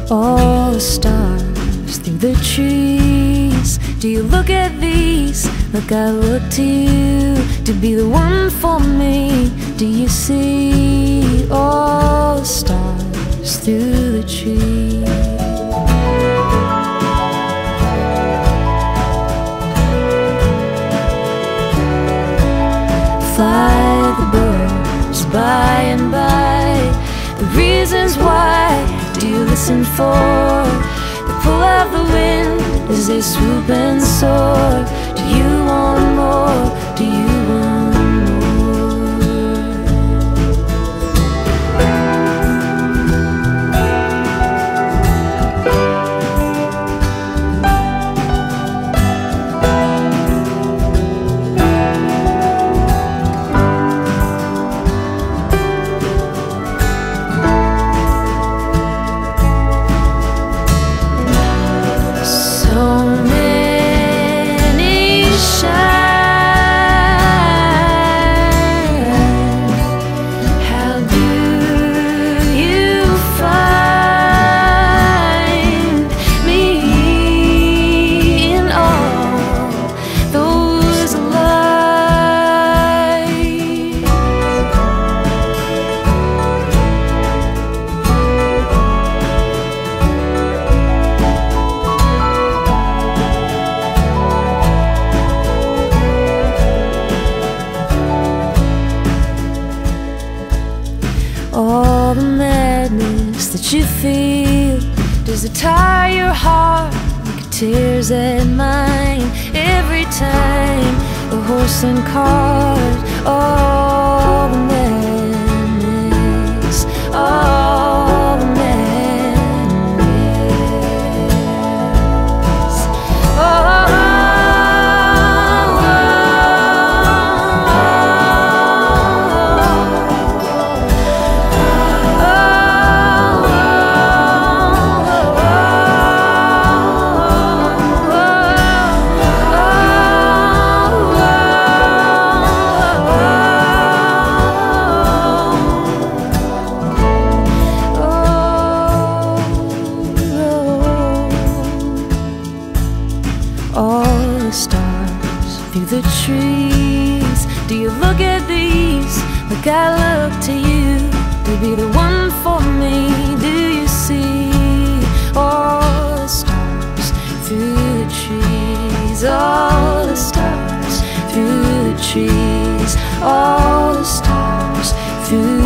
all the stars through the trees. Do you look at these like I look to you to be the one for me? Do you see all the stars through the trees? Fly the birds by and by. The reasons why do you listen for? The pull of the wind as they swoop and soar. Do you want more? Do you want all the madness that you feel? Does it tire your heart like it tears at mine? Every time a horse and cart, all the madness, all the madness. All the stars through the trees. Do you look at these like I look to you to be the one for me? Do you see all the stars through the trees? All the stars through the trees. All the stars through